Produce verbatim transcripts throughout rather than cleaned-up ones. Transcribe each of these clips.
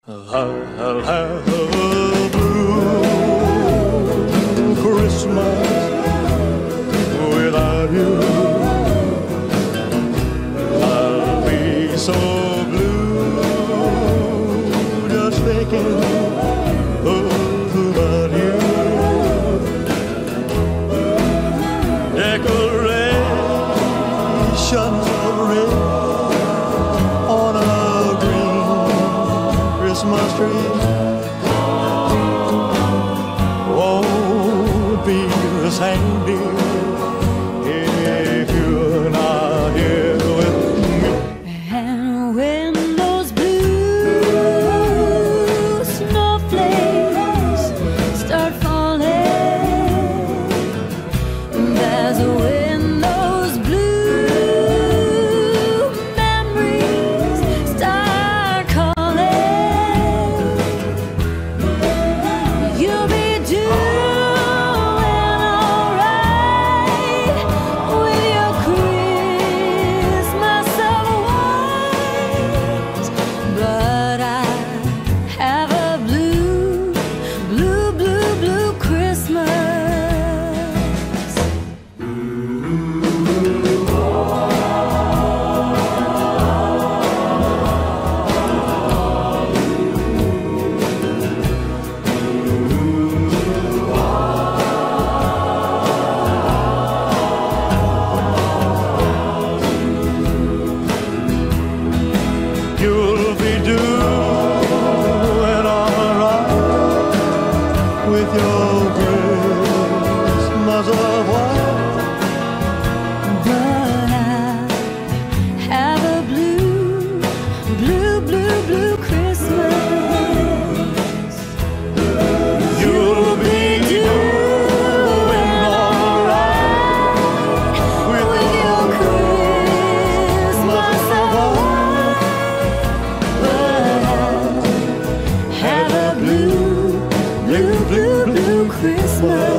I'll have a blue Christmas without you. I'll be so blue just thinking about you. Decorations of red on a Christmas tree won't be the same, dear, if you're not here with me. And when those blue snowflakes start falling, that's when those blue memories start calling. You'll be doing alright with your Christmas of white, but I have a blue, blue, blue, blue Christmas. You'll be doing alright with your Christmas of white, But I have a blue, blue, blue, blue Christmas. you'll be doing alright with With your your Christmas of white, but I have a blue, blue, blue, blue Christmas.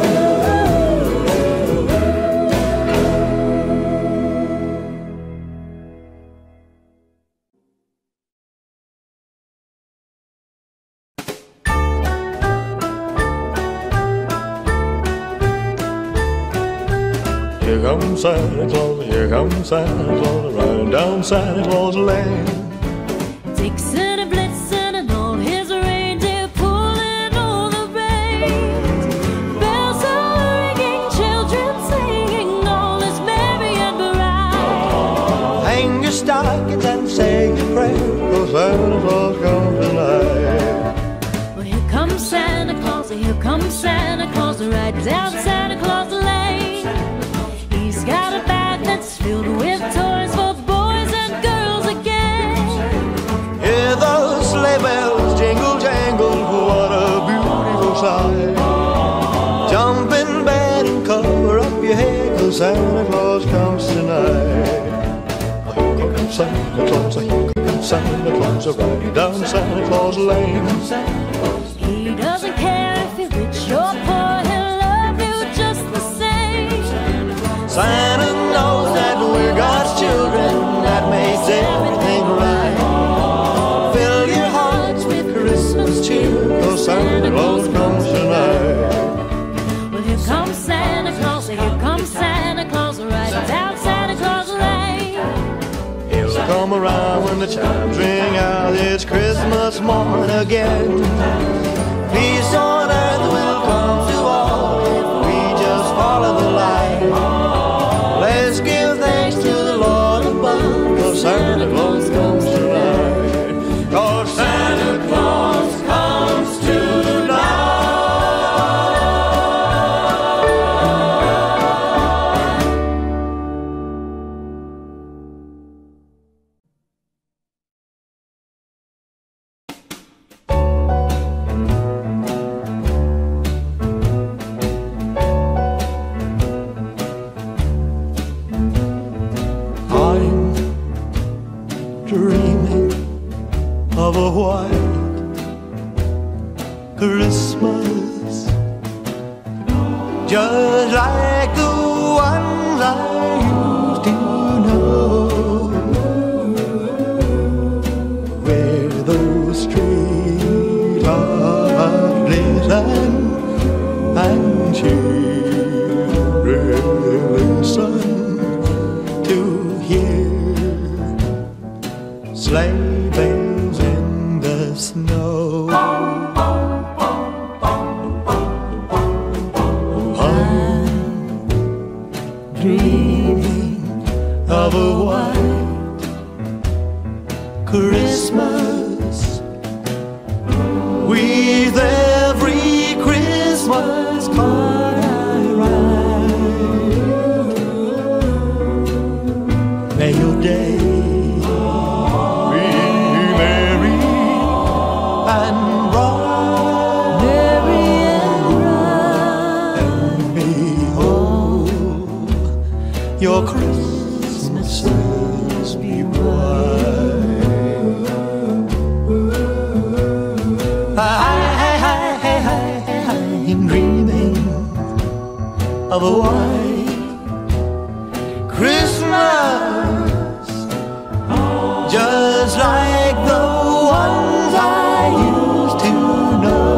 Here comes Santa Claus, here comes Santa Claus, riding down Santa Claus Lane. Dixon and Blitzen and all his reindeer pulling all the reins. Bells are ringing, children singing, all is merry and bright. Hang your stockings and say your prayer, 'cause Santa Claus comes tonight. Well, here comes Santa Claus, here comes Santa Claus, right down Santa Claus Lane. He's got a bag that's filled with toys for boys and girls again. Hear those sleigh bells jingle jangle, what a beautiful sight. Jump in bed and cover up your head, 'cause Santa Claus comes tonight. Here comes Santa Claus, here comes Santa Claus, riding down Santa Claus Lane. He doesn't care if you're rich or poor, he'll love you just the same. Santa knows that we're God's children, that makes everything right. Fill your hearts with Christmas cheer, 'cause Santa Claus comes tonight. Well, here comes Santa Claus, here comes Santa Claus, right down Santa Claus Lane. He'll come around when the chimes ring out, it's Christmas morn again. Peace on earth will come to all if we just follow the light. Let's give thanks to the Lord above, 'cause Santa Claus comes tonight. 'Cause Santa Claus comes tonight. I'm dreaming of a white Christmas, just like the ones I used to know, where those trees listen and cheerily listen to hear sleigh bells in the snow. I'm dreaming of a white Christmas with every Christmas card I write. May your day be merry and bright, merry and bright, and may all your Christmases be bright. I'm dreaming of a white Christmas, just like the ones I used to know.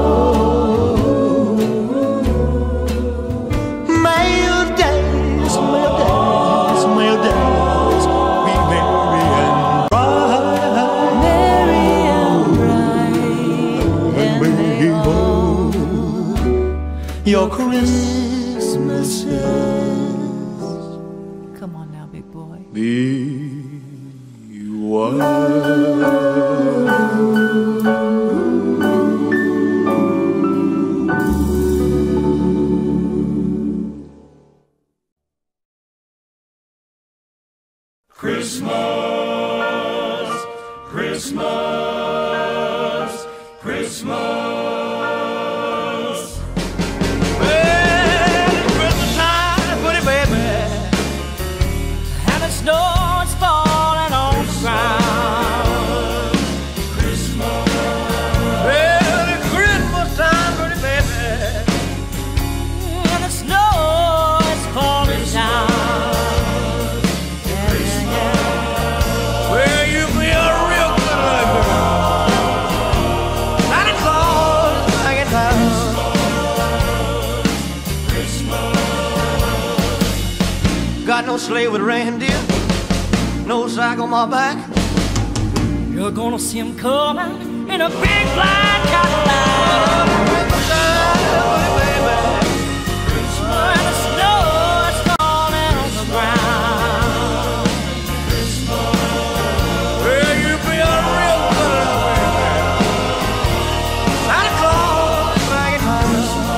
May your days, may your days, may your days be merry and bright, merry and bright, and may all your Christmases, Come on now, big boy. be white. Christmas, Christmas, Christmas. Well, it's Christmas time, pretty baby, And the snow is falling on the ground. Christmas, well, it's Christmas time, pretty baby. And the snow is falling down. Yeah, yeah, yeah. Well, you be a real good luck girl. Santa Claus is back in town. Got no sleigh with reindeer, no sack on my back. You're gonna see him coming in a big black Cadillac. Christmas time, pretty baby. And the snow is falling on the ground. Well, you be a real good luck girl. Santa Claus is back in town.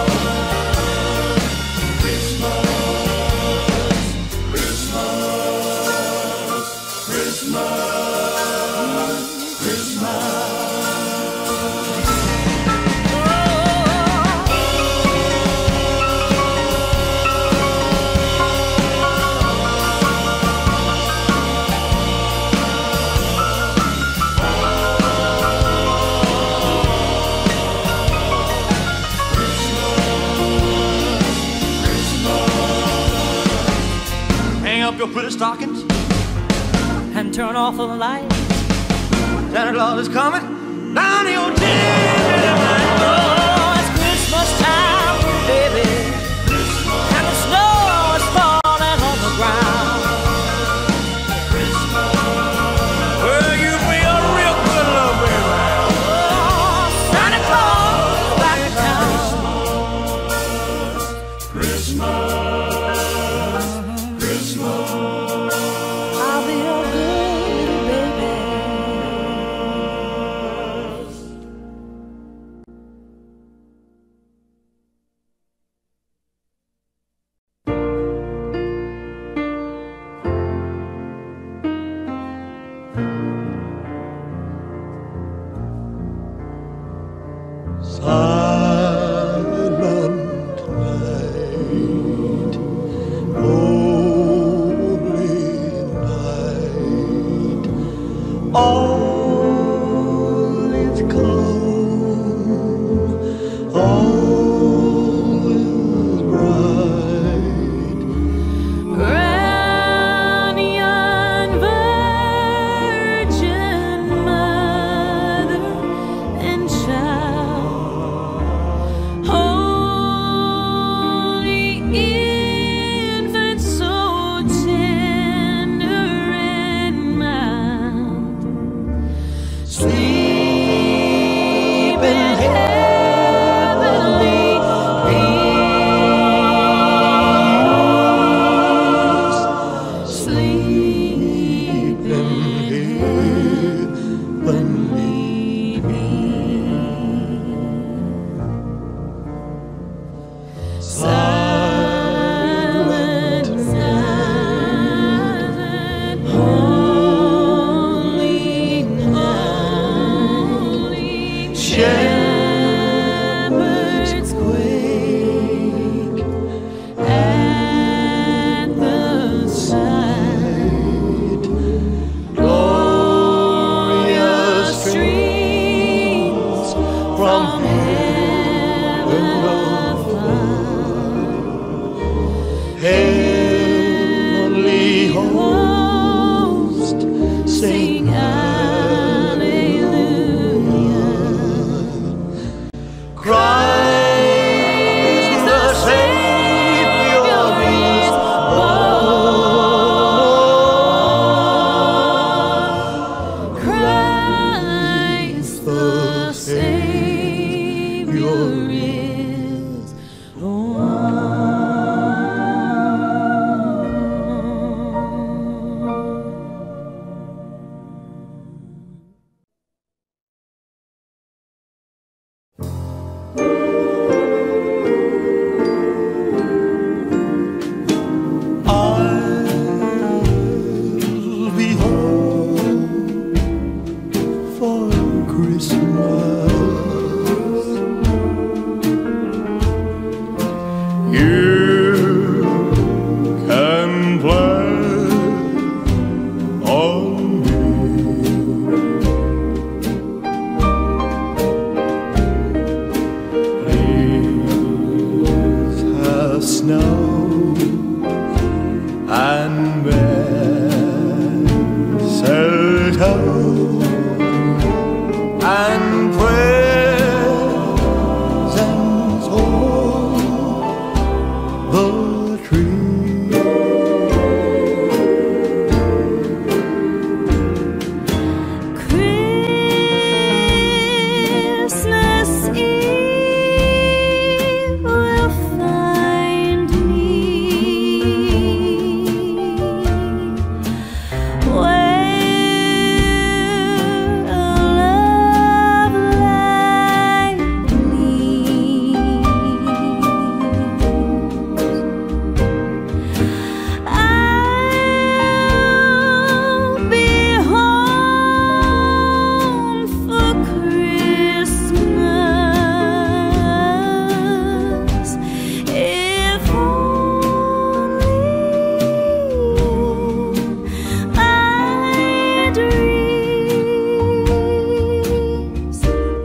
Hang up your pretty stockings. And turn off the light. Santa Claus is coming down your chimney tonight. Oh, it's Christmas time, baby. And the snow is falling on the ground. Well, you be a real good little baby. Oh, Santa Claus is back in town. I'll be your good little baby. Silent night, holy night, all is calm, all is bright. Grand young Virgin Mother and Child with heavenly peace, sleep in heavenly peace. Silent, silent, holy night, shepherds quake at the sight, glorious streams from heaven afar, heavenly host sing hallelujah. Christ the Savior is born. Christ the Savior is born. I'll be home for Christmas. You can play on me. Please have snow and mistletoe and presents on the tree. Christmas Eve will find me where a love like I'll be home for Christmas if only my dreams.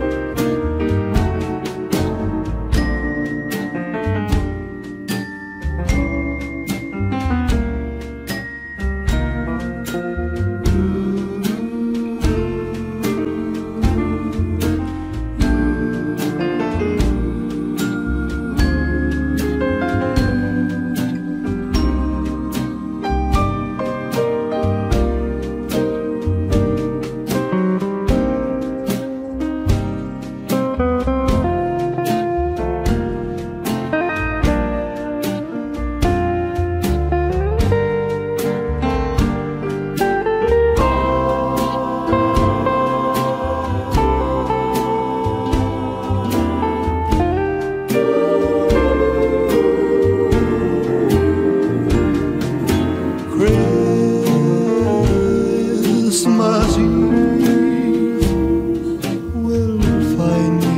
Christmas Eve will find me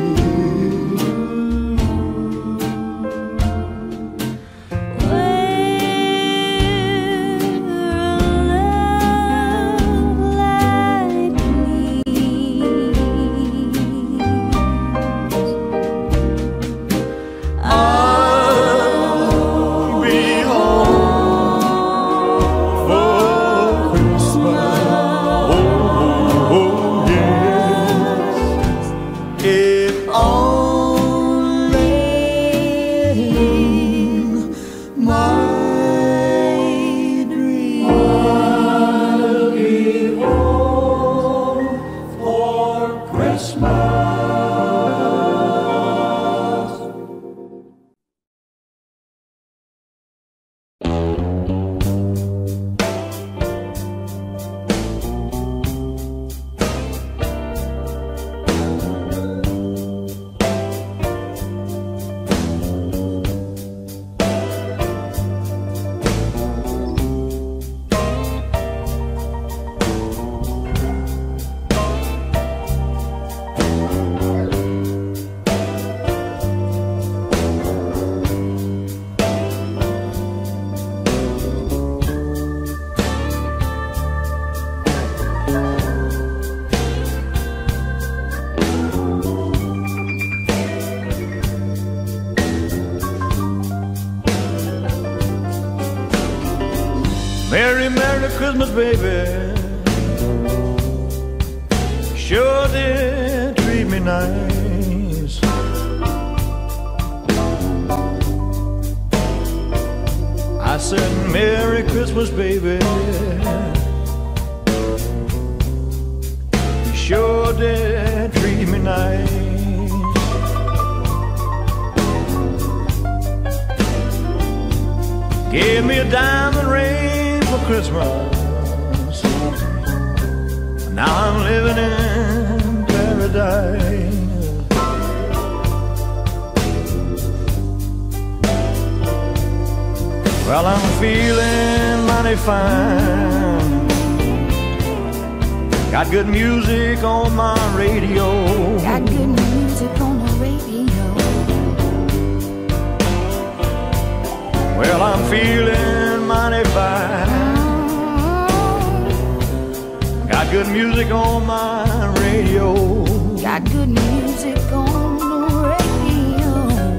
Where a love like I'll be home for Christmas. Oh, oh, yes. If only my dream. I'll be home for Christmas. Merry, Merry Christmas, baby. Sure did treat me nice. I said, Merry Christmas, baby. You sure did treat me nice. Gave me a diamond ring for Christmas. Now I'm living in paradise. Well, I'm feeling mighty fine. Got good music on my radio. Got good music on the radio. Well, I'm feeling mighty fine. Got good music on my radio. Got good music on the radio.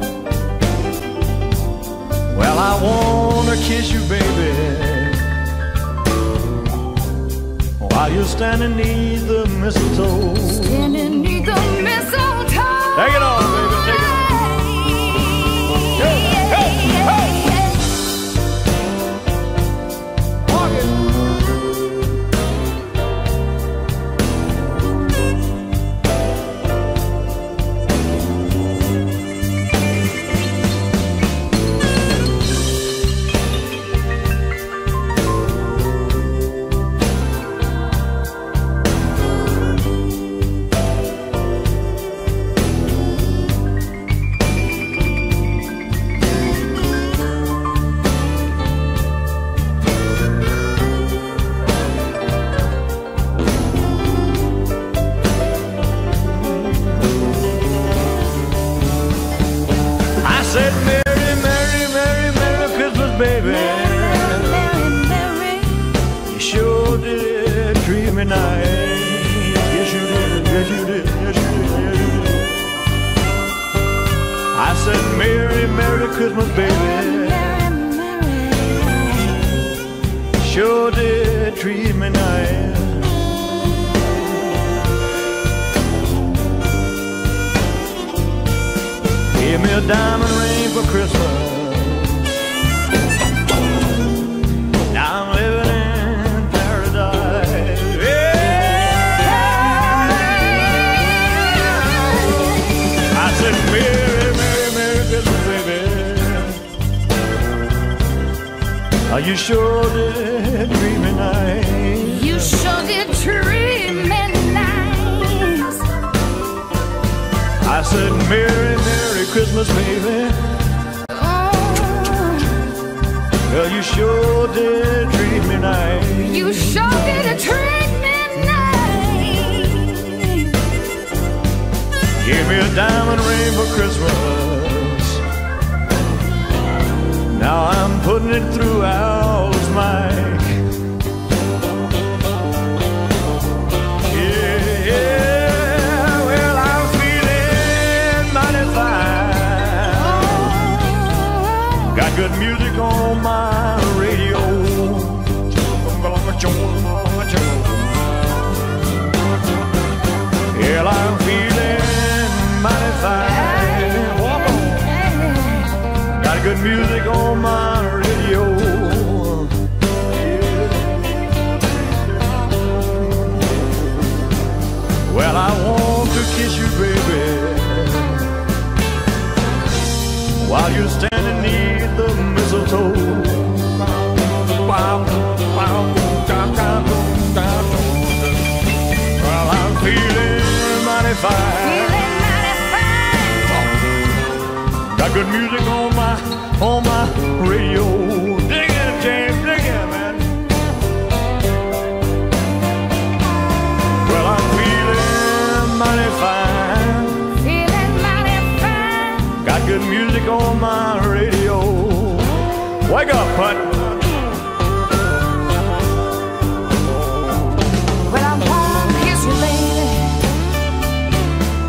Well, I wanna kiss you, baby, while you're standing neath the mistletoe. Standing neath the mistletoe. Take it on, baby, take it on. Hey, hey, hey. Walk it. Said Merry, Merry, Merry, Merry Christmas, baby. Merry, Merry, Merry. You sure did treat me nice. Yes, you did, yes, you did, yes, you did, yes, you did. I said Merry, Merry Christmas, baby. Merry, Merry. Sure did treat me nice. Give me a diamond ring for Christmas. Now I'm living in paradise. Yeah. I said, Merry, Merry, Merry Christmas, baby. Oh, you sure did treat me nice. You sure did treat me nice. I said, Merry, Merry Christmas, baby. Oh. Well, you sure did treat me nice. You sure did treat me nice. Give me a diamond ring for Christmas. Now I'm putting it through Al's mic. Yeah, yeah, well, I'm feeling mighty fine. Got good music on my radio. Well, I'm feeling mighty fine. Walk on. Got good music on my radio. Well, I want to kiss you, baby, while you're standing near the mistletoe. Wow, wow, down, down, down. Well, I'm feeling mighty fine. Feeling mighty fine. Got good music on my on my radio. Dig it, James, dig it, man. Well, I'm feeling mighty fine. Feeling mighty fine. Got good music on my radio. Wake up, Put. Well, I wanna kiss you, baby.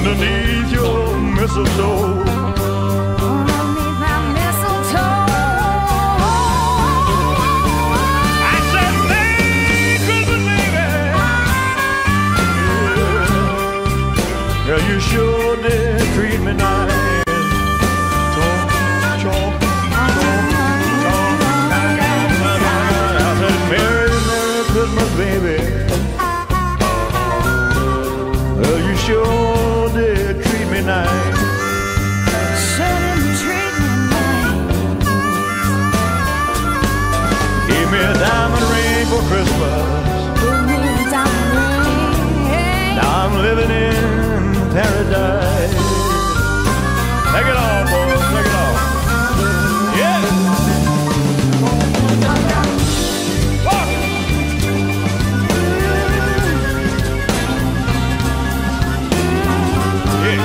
underneath your mistletoe. Underneath my mistletoe. I said, Merry Christmas, baby. Yeah, yeah, you sure did treat me nice. Talk, talk, talk, talk. I said, Merry, Merry Christmas, baby. Well, you sure did treat me nice. Sure didn't treat me nice. Gave me a diamond ring for Christmas. Give me a diamond ring. Now I'm living in paradise. Take it off, boys, take it off. Yeah. Walk. Yeah.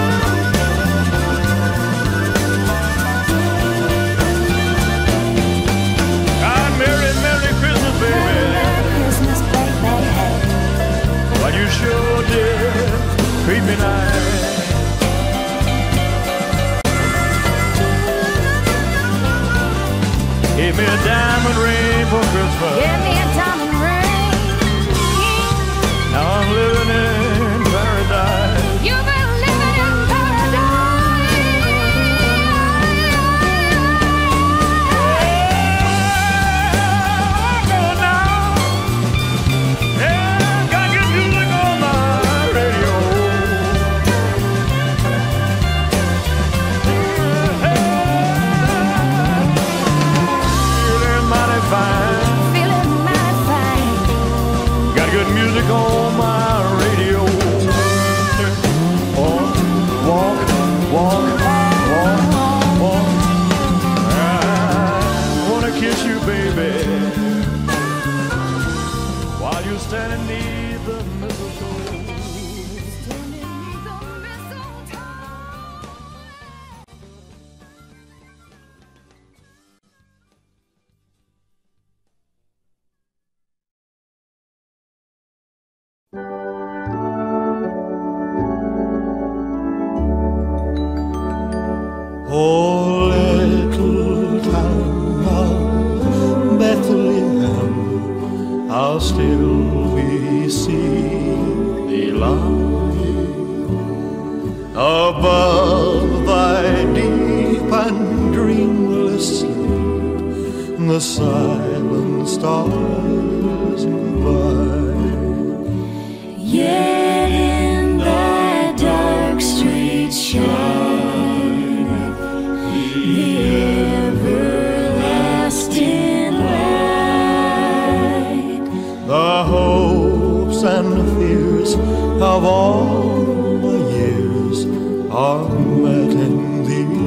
God, Merry, Merry Christmas, baby. Merry Christmas, baby. Well, you sure did treat me nice. Gave me a diamond ring for Christmas. Give me a diamond ring. Now I'm living in paradise. You've been living in paradise. Go now. Yeah, got good music on my radio. Feeling mighty fine. Feeling mighty fine. Got good music on my radio. Walk, walk, walk, walk, walk. I wanna kiss you, baby, while you standing neath the mistletoe. Underneath the mistletoe. Oh, little town of Bethlehem, how still we see thee lie above thy deep and dreamless sleep. The silent stars go by. Yet in that dark street shineth the everlasting light. The hopes and fears of all the years are met in thee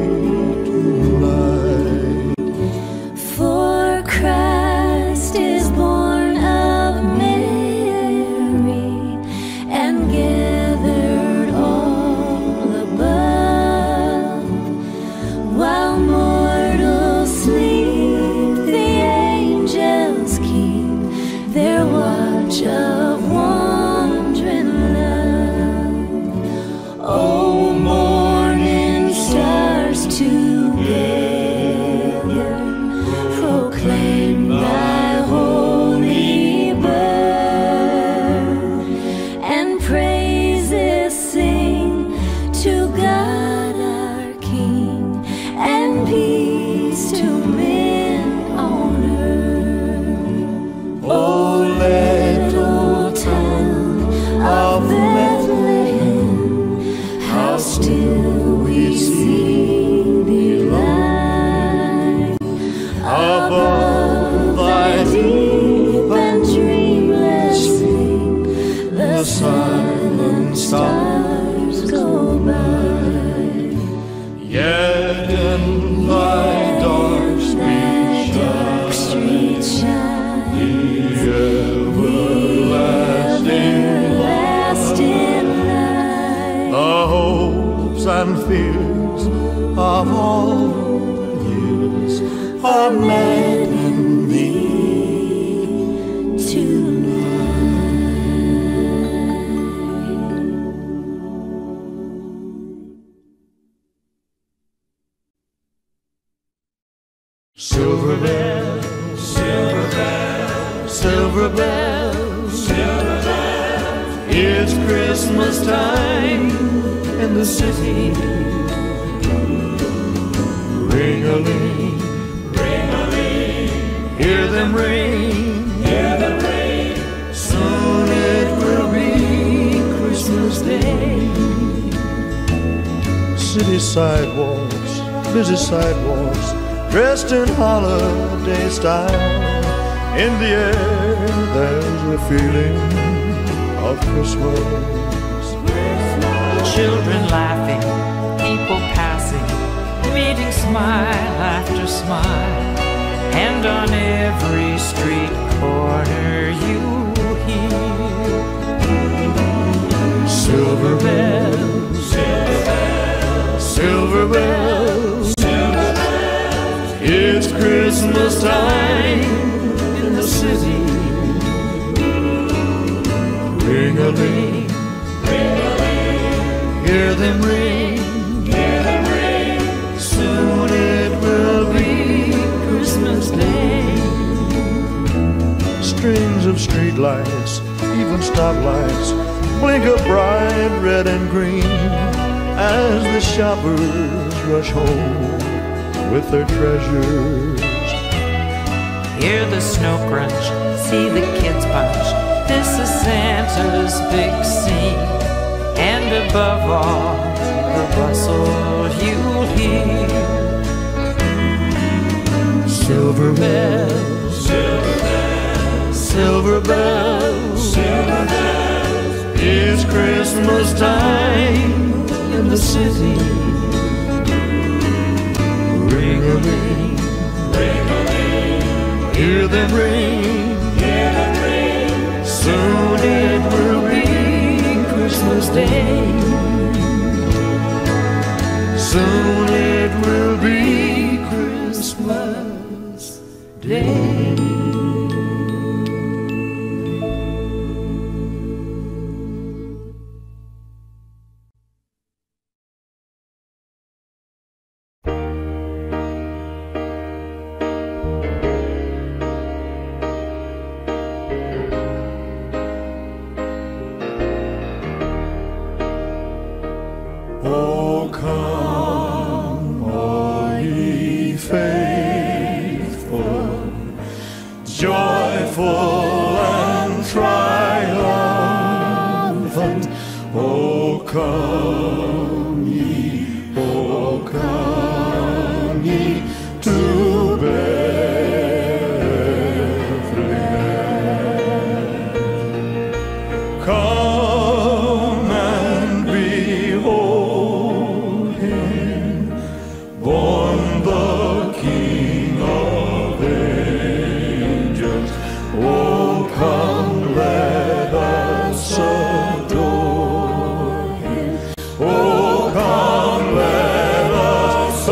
tonight. For Christ is born of Mary and gathered all above. While mortals sleep, the angels keep their watch of wandering love. Oh, morning stars together proclaim thy holy birth, and praises sing to God our King, and peace to men on earth. Oh, little town of Bethlehem, how still we see thee lie above thy deep and dreamless sleep. The silent stars go by. Yet in thy dark street shine the everlasting Everlasting light. the hopes and fears of all years are met in thee tonight. Christmas time in the city. Ring-a-ling, ring-a-ling, hear them ring, hear them ring. Soon it will be Christmas Day. City sidewalks, busy sidewalks, dressed in holiday style. In the air there's a feeling of Christmas. Children laughing, people passing, meeting smile after smile. And on every street corner you hear silver bells, silver bells, silver bells, silver bells. It's Christmas time in the city. Ring-a-ling, ring-a-ling, hear them ring, hear them ring. Soon it will be Christmas Day. Strings of streetlights, even stoplights, blink a bright red and green as the shoppers rush home with their treasures. Hear the snow crunch, see the kids bunch. This is Santa's big scene. And above all, the bustle you'll hear. Silver bells, silver bells, silver bells, silver bells. It's Christmas time In the city. Ring-a-ling, Ring-a-ling, hear them ring, hear them ring. soon it will be Christmas Day. soon it will be Christmas Day. Oh, come, all ye faithful, joyful and triumphant. Oh, come ye, oh, come ye to Bethlehem. Come and behold him, born the King of angels. Oh, come, let us adore him. Oh, come, let us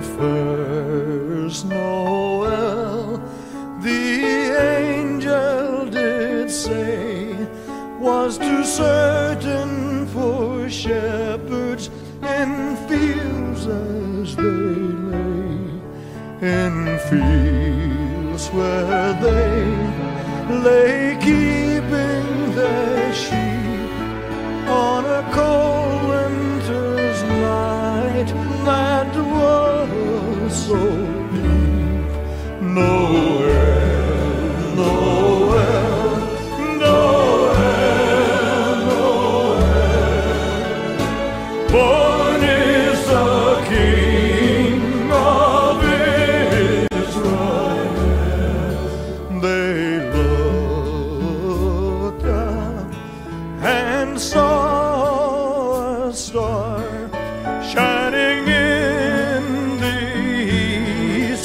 first Noel, the angel did say, was too certain for shepherds in fields as they lay, in fields where they lay keeping their sheep on a cold winter's night that was so deep. Noel, Noel, Noel, Noel, born is the King of Israel. They looked up and saw a star shining in the east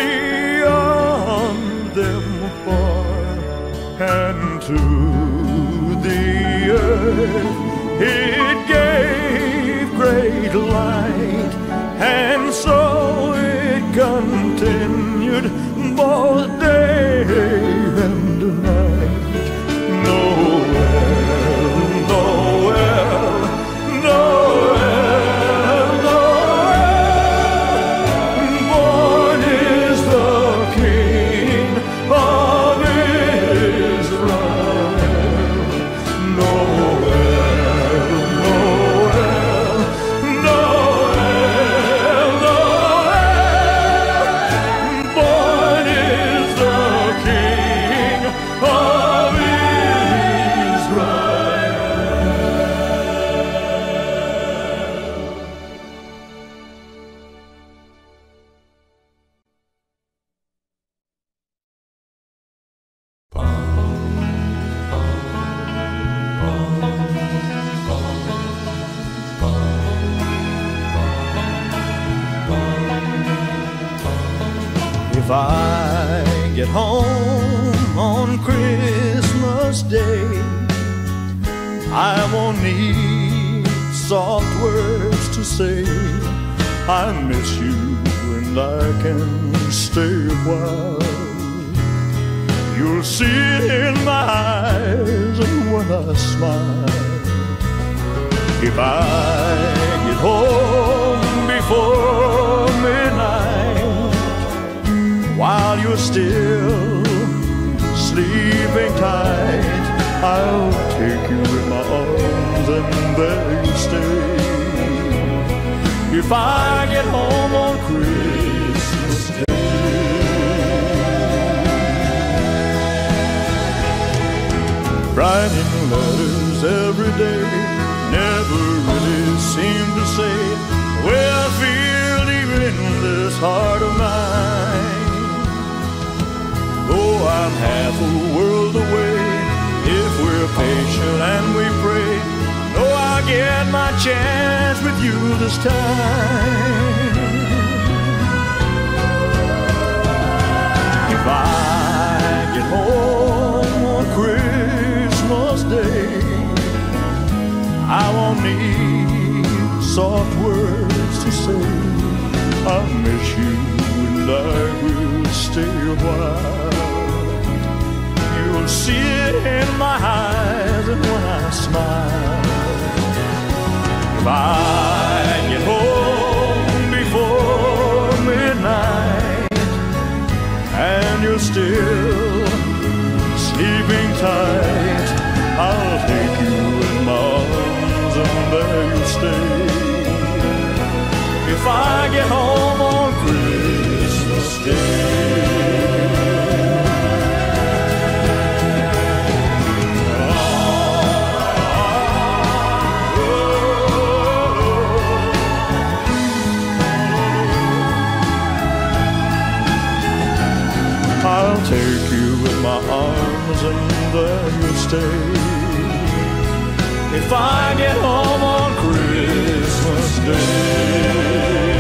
beyond them far, and to the earth it gave great light, and so it continued both day and night. Noel, Noel, Noel, Noel, born is the King of Israel. Noel, Noel, Noel, Noel, born is the King of Israel. If I get home on Christmas Day, I won't need soft words to say. I miss you and I can stay a while. You'll see it in my eyes and when I smile. If I get home before midnight, while you're still sleeping tight, I'll take you in my arms and there you stay. If I get home on Christmas Day, writing letters every day never really seem to say the way I feel deep in this heart of mine. Oh, I'm half a world away. If we're patient and we pray, oh, I'll get my chance with you this time. If I get home on Christmas Day, I won't need soft words to say. I'll miss you and I will stay a while. You'll see it in my eyes and when I smile. If I get home before midnight and you're still sleeping tight, I'll take you in my arms and there you stay. If I get home on Christmas Day. I'll take you in my arms and there you'll stay. If I get home on Christmas Day.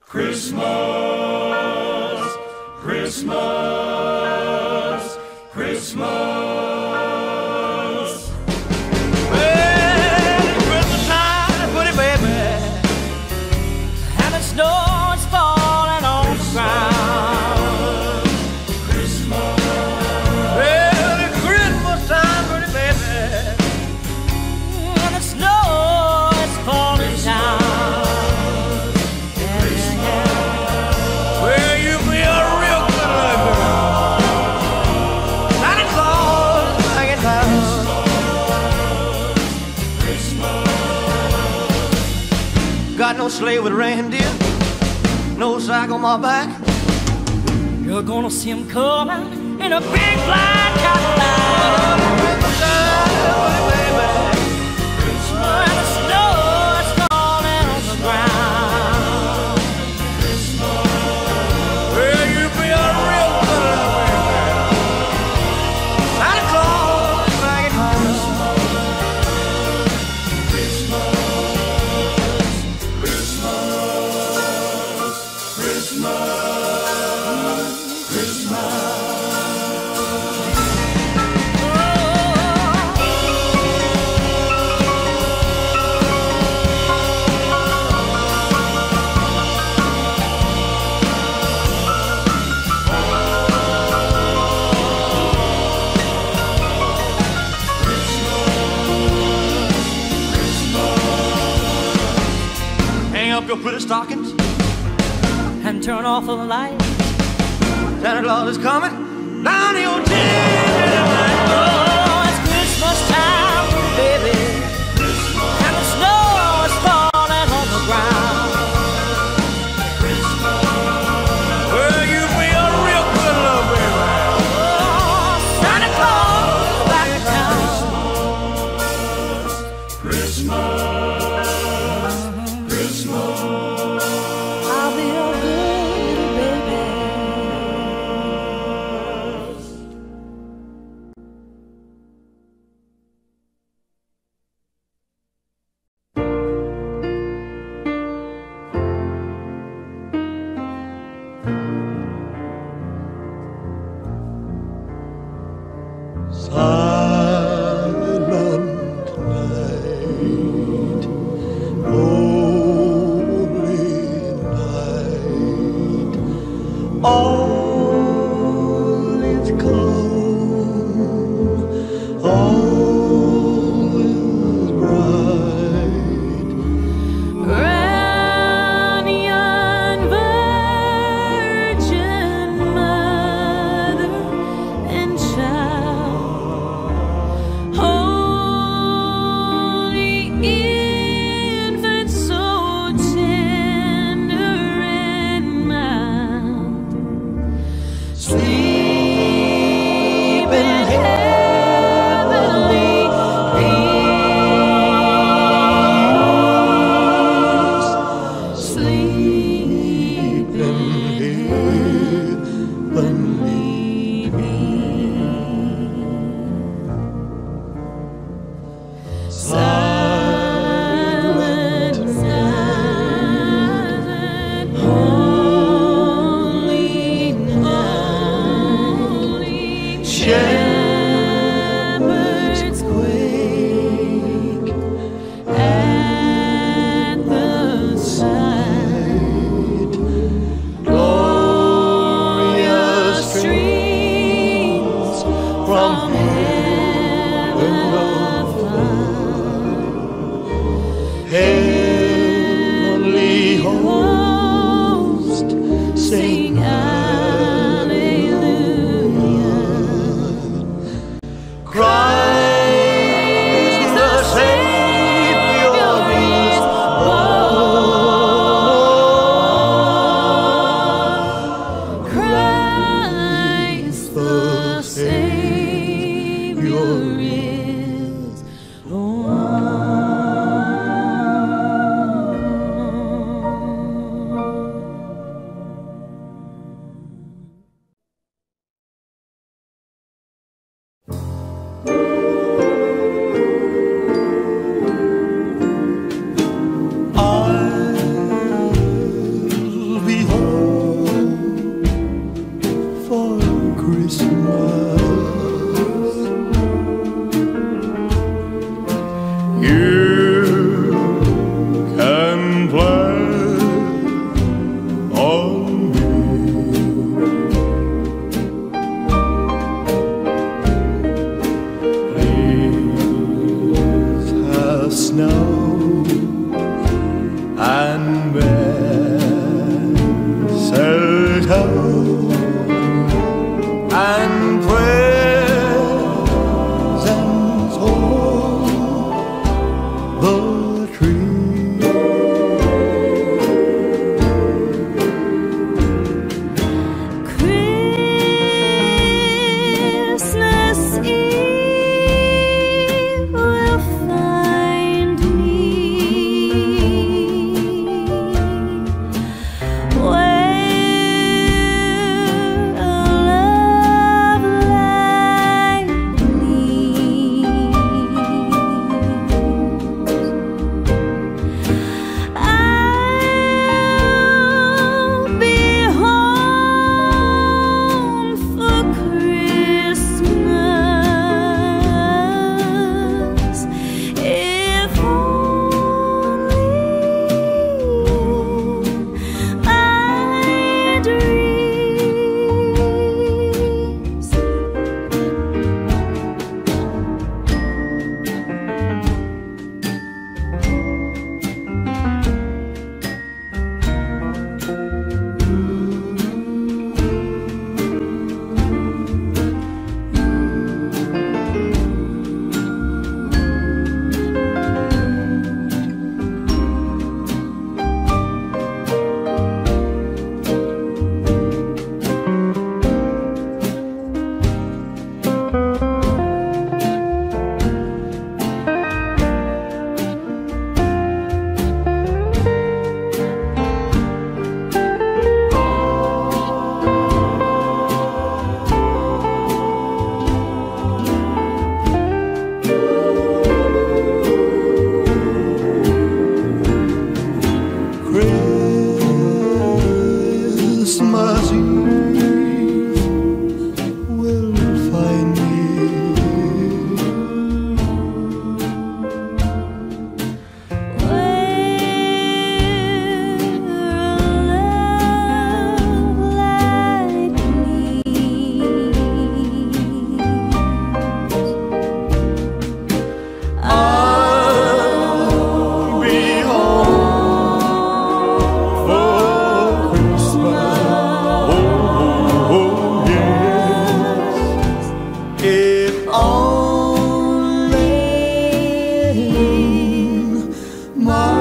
Christmas, Christmas, Christmas. Well, it's Christmas time, pretty baby, and the snow is falling on the ground. Christmas, Well, it's Christmas time, pretty baby, and the snow is falling down. Well, you be a real good lover. Santa Claus is hanging down. Got no sleigh with reindeer, no sack on my back. You're gonna see him coming in a big black Cadillac. Christmas time, baby, and the snow is falling on the ground. Well, you be a real good lover. Santa Claus is hanging down. Hang up your pretty stockings and turn off the light. Santa Claus is coming down your chimney tonight. Oh, it's Christmas time, baby, and the snow is falling on the ground. Well, you be a real good little baby. Oh, Santa Claus is back in town. Christmas, Christmas. I'll be your good little baby. Silent night, holy night, all is calm, all is bright. Round yon virgin mother and child, holy infant, so tender and mild, sleep in heavenly peace, sleep in heavenly peace. Silent, silent, holy night, shepherds quake at the sight. Glorious streams from heaven afar, heavenly host sing hallelujah. Christ the Savior is born. Christ the Savior is Christmas. You can play on me. Please have snow and mistletoe and presents on the tree. Christmas Eve will find me where a love light gleams. I'll be home for Christmas if only in my dreams. Christmas Eve will find me Where a love light gleams. I'll be home for Christmas. Oh, oh, yes. If only in my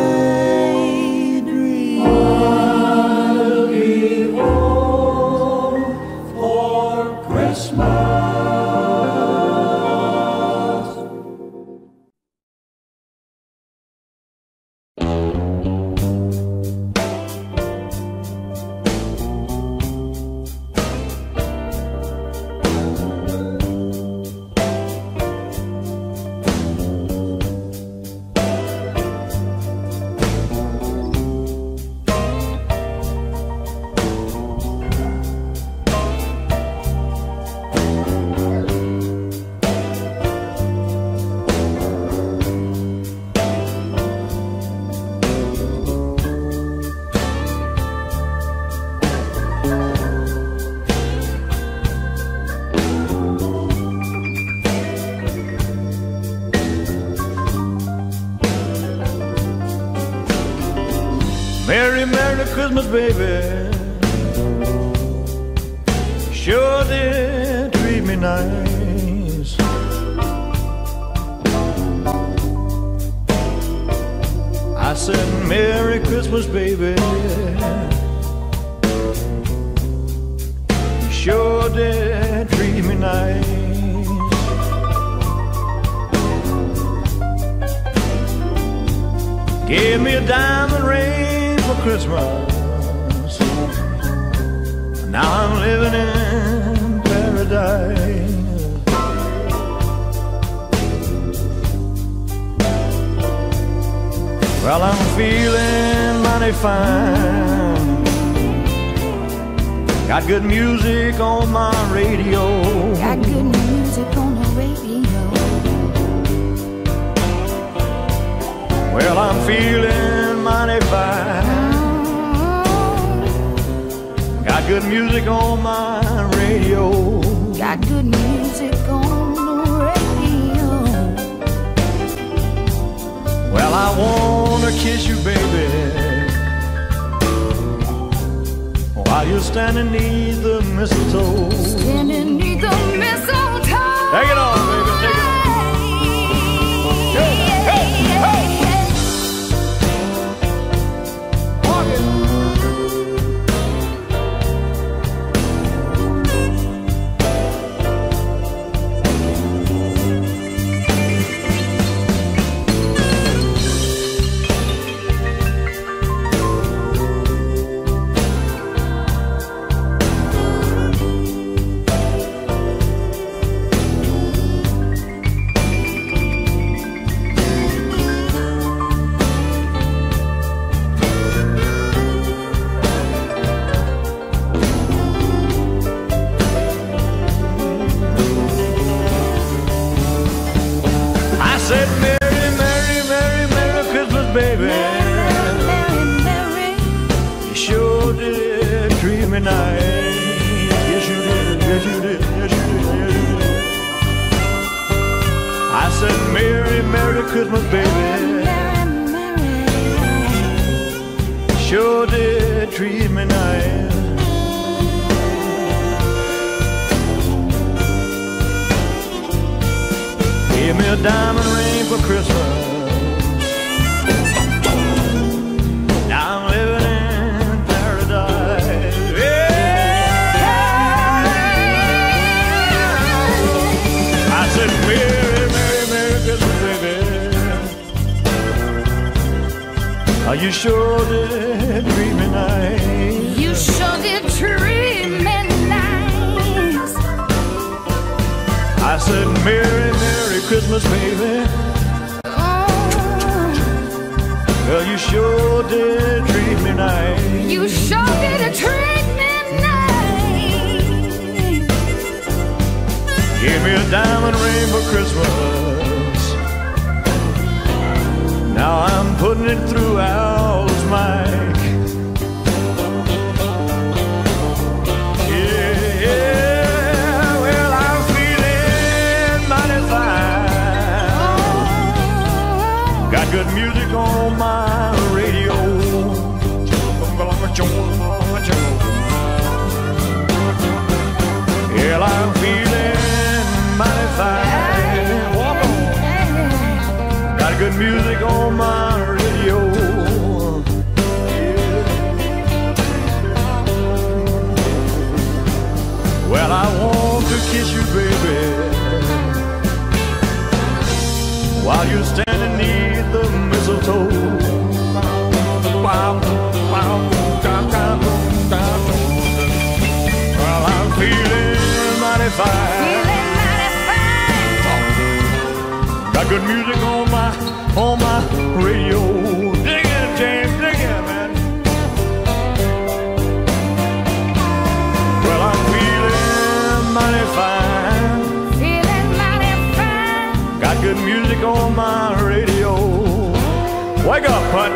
dreams. I'll be home for Christmas. Merry, Merry Christmas, baby. Sure did treat me nice. I said, Merry Christmas, baby. Sure did treat me nice. Gave me a diamond ring for Christmas. Now I'm living in paradise. Well, I'm feeling mighty fine. Got good music on my radio. Got good music on the radio. Well, I'm feeling mighty fine. Got good music on my radio. Got good music on the radio. Well, I wanna kiss you, baby, while you're standing neath the mistletoe. Standing neath the mistletoe. Take it on, baby, take it on. Hey, hey, hey. Christmas, baby. Sure did treat me nice. Gave me a diamond ring for Christmas. Now I'm living in paradise. Yeah. I said, Merry, Merry, Merry Christmas, baby. Oh, you sure did treat me nice. You sure did treat me nice. I said, Merry, Merry Christmas, baby. Oh. Well, you sure did treat me nice. You sure did treat me nice. Give me a diamond ring for Christmas. Now I'm putting it through Al's mic. Yeah, yeah, well, I'm feeling mighty fine. Got good music on my radio. Well, I'm feeling mighty fine. Walk on. Got good music on my radio. Well, I want to kiss you, baby, while you're standing near the mistletoe. Wow, wow, down, down, down. Well, I'm feeling mighty fine. Feeling mighty fine. Got good music on my on my radio. Dig it, James, dig it, man. Well, I'm feeling mighty fine. Feeling mighty fine. Got good music on my radio. Wake up, Putt.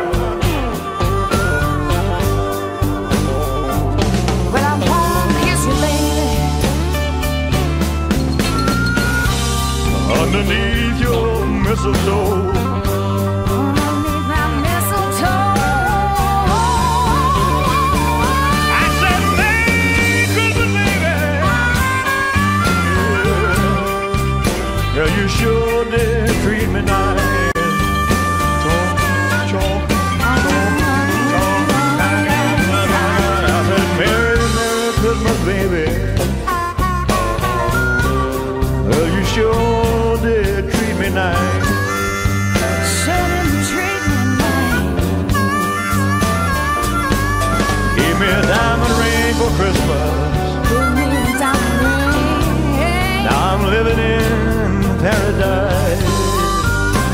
Well, I wanna kiss you, baby, Underneath your mistletoe. underneath my mistletoe. I said, Merry Christmas, baby. Yeah, yeah, you sure did treat me nice. Chomp, chomp, chomp, chomp. I said, Merry, Merry Christmas, baby. Well, you sure did treat me nice. Sure did treat me nice. Gave me a diamond ring for Christmas. Give me a diamond ring. Now I'm living in paradise.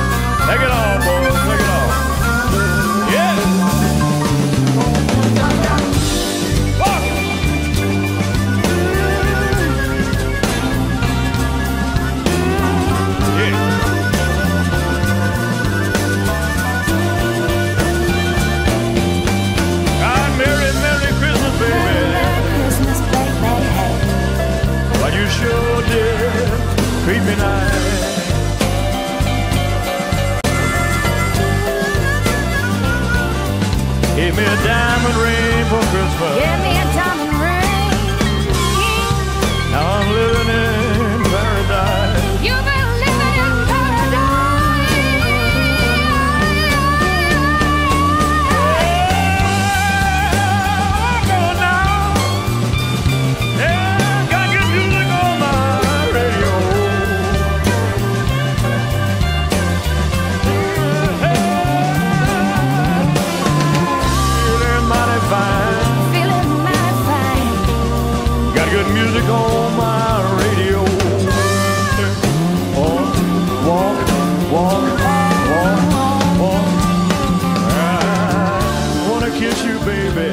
good music on my radio. Walk, walk, walk, walk, walk. I wanna kiss you, baby,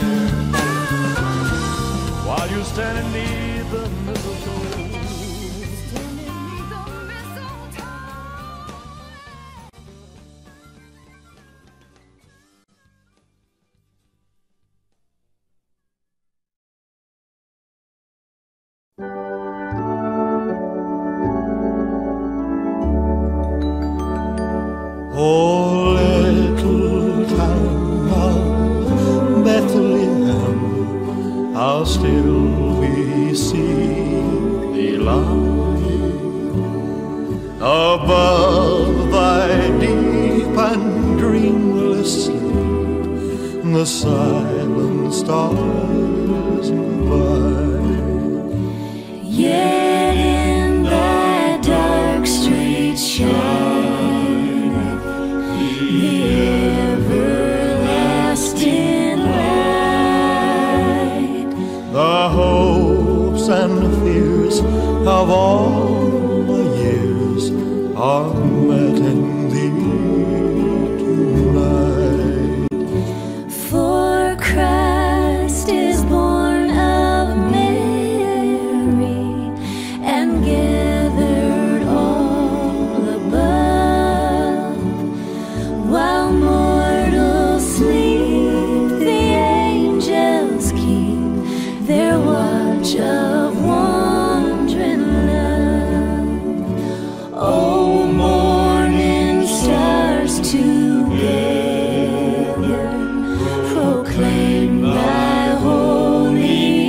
while you're standing near the mistletoe. Oh, little town of Bethlehem, how still we see thee lie above thy deep and dreamless sleep. The silent stars go by. Yet in that dark street shine the everlasting light. The hopes and fears of all the years are met in thee tonight. For Christ is born of Mary and gathered all above. While mortals sleep, the angels keep their watch of wandering love. Oh, morning stars together proclaim thy holy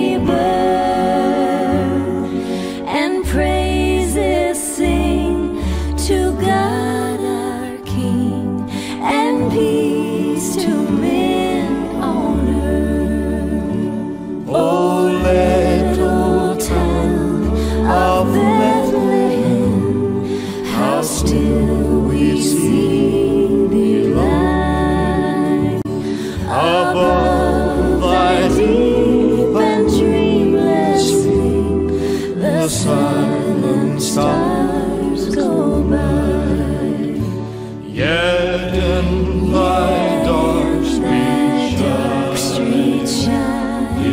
birth, and praises sing to God our King, and peace to men on earth. Oh, little town of Bethlehem, how still we see thee lie above thy deep and dreamless sleep. The silent stars go by. Yet in thy dark street Dark street shine the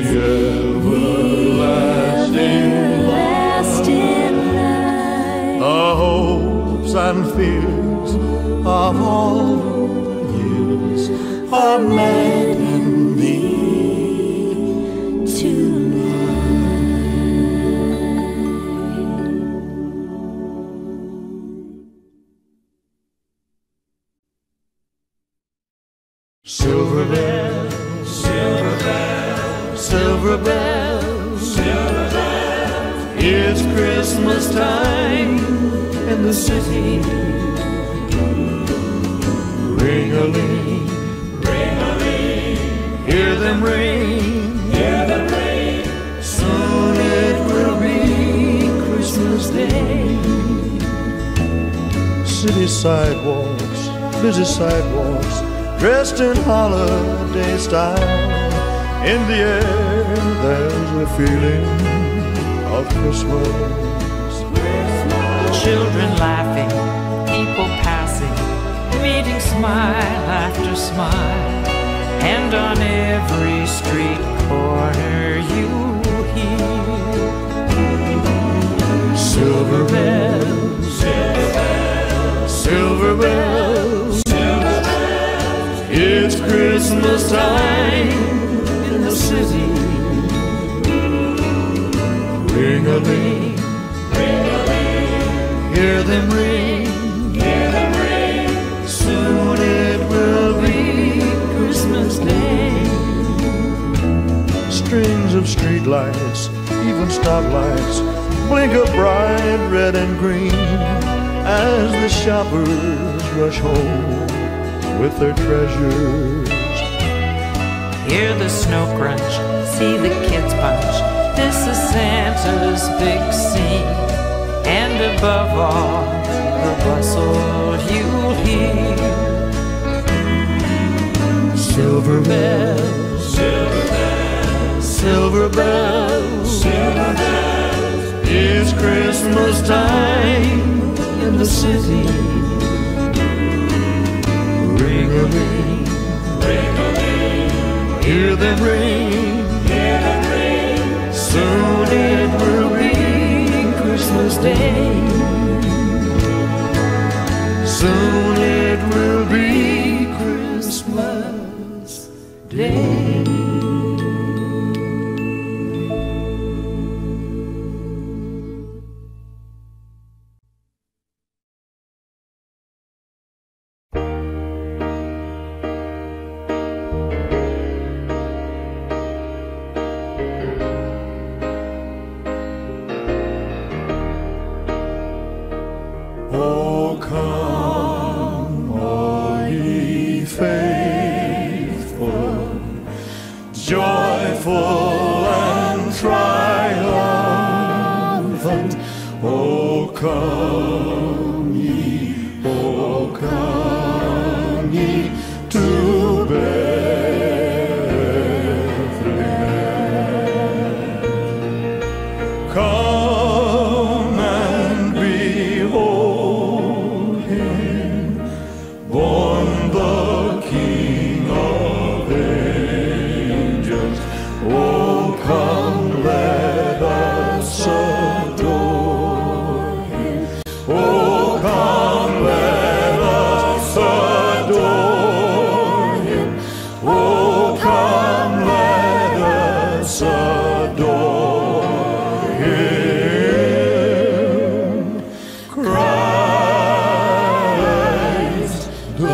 everlasting everlasting light. the hopes and fears of all years are met in thee Tonight. Silver bells, silver bells, silver bells, silver bells. It's Christmas time in the city. Ring-a-ling, ring-a-ling. Hear them ring, hear them ring. Soon it will be Christmas Day. City sidewalks, busy sidewalks, dressed in holiday style. In the air there's a feeling of Christmas. Children laughing, people passing, meeting smile after smile. And on every street corner you hear silver bells, silver bells, silver bells, silver bells. It's Christmas time In the city, ring-a-ling, ring-a-ling. Hear them ring, hear them ring. Soon it will be Christmas Day. strings of streetlights, even stoplights, blink a bright red and green as the shoppers rush home with their treasures. Hear the snow crunch, see the kids punch. This is Santa's big scene. And above all, the bustle you'll hear silver bells, silver bells, silver bells, silver bells. It's Christmas time in the city. Ring-a-ling, ring-a-ling. Hear them ring, hear them ring. Soon it will be Christmas Day. Soon it will be Christmas Day. Oh, come, all ye faithful, joyful and triumphant. Oh, come ye, oh, come ye to Bethlehem. Come and behold him, born the King of angels. Oh, come, let us adore him. Oh, come, let us adore him. Oh, come, let us adore him. Christ the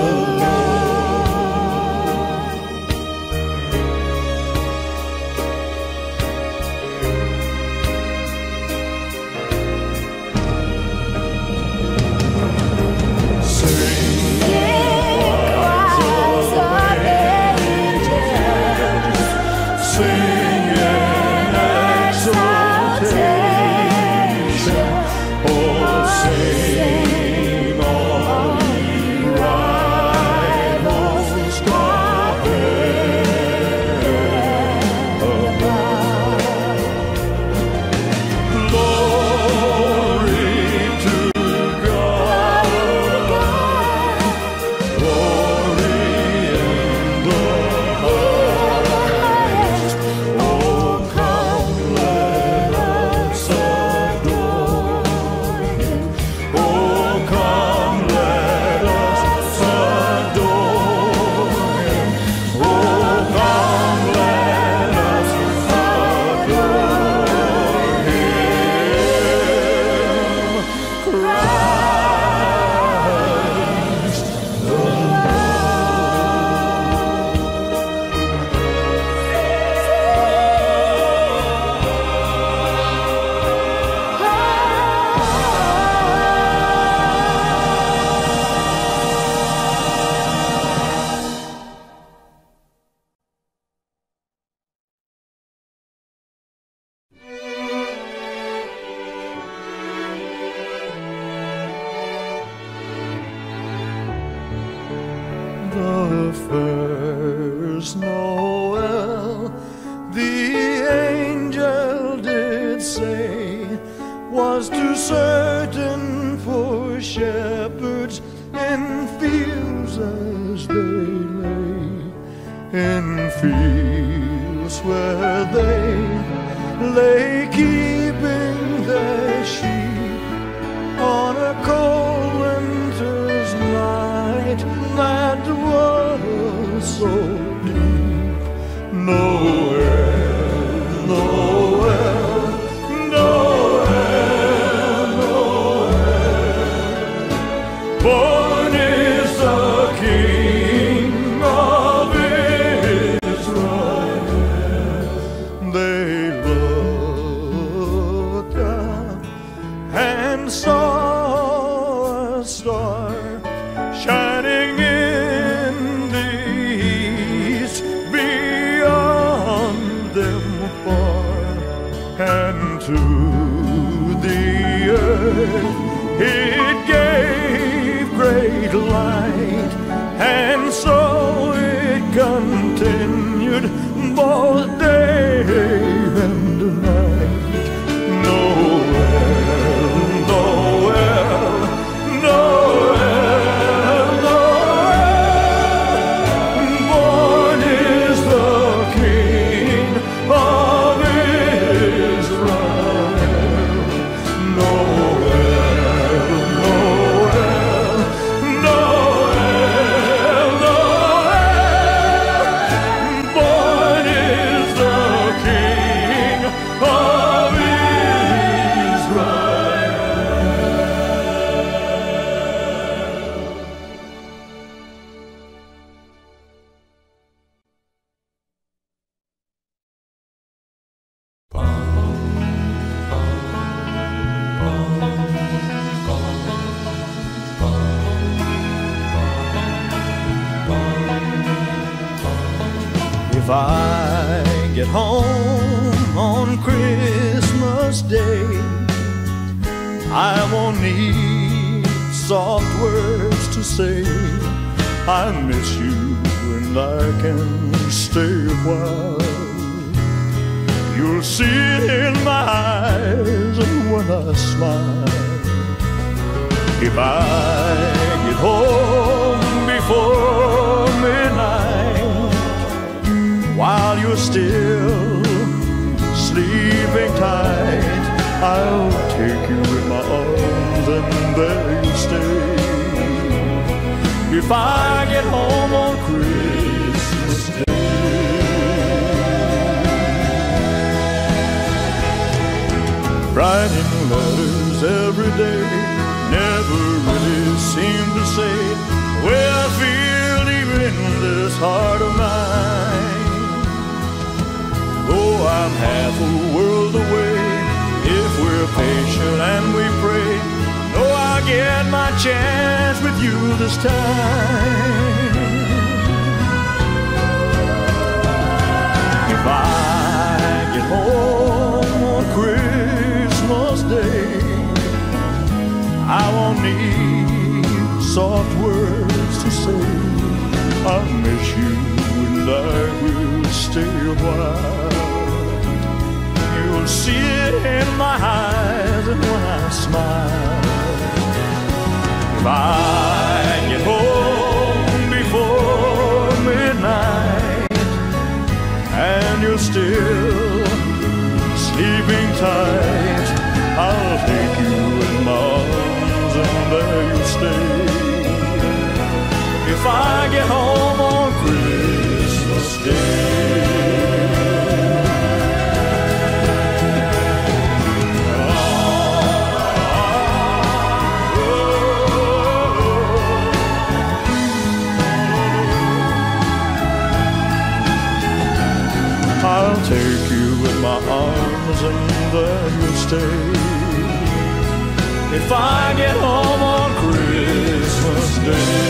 The first Noel, the angel did say, was too certain for shepherds in fields as they lay, in fields where they lay keeping their sheep on a cold winter's night that was so deep. Noel, Noel, Noel, Noel, born is the King of Israel. They looked up and saw a star shining in the east, beyond them far, and to the earth it gave great light, and so it continued both day tonight. Noel, Noel, Noel, Noel. Born is the King of Israel. Noel, Noel, Noel, Noel. Born is the King of If I get home on Christmas Day, I won't need soft words to say. I miss you and I can stay a while. You'll see it in my eyes when I smile. If I get home before midnight, while you're still sleeping tight, I'll take you in my arms and there you'll stay. If I get home on Christmas Day, writing letters every day never really seem to say the way I feel deep in this heart of mine. Oh, I'm half a world away. If we're patient and we pray, oh, I'll get my chance with you this time. If I get home on Christmas Day, I won't need soft words to say. I miss you and I will stay a while. You'll see it in my eyes and when I smile. If I get home before midnight and you're still sleeping tight, I'll take you in my arms and there you'll stay. If I get home on Christmas Day. I'll take you in my arms and there you'll stay. If I get home on Christmas Day.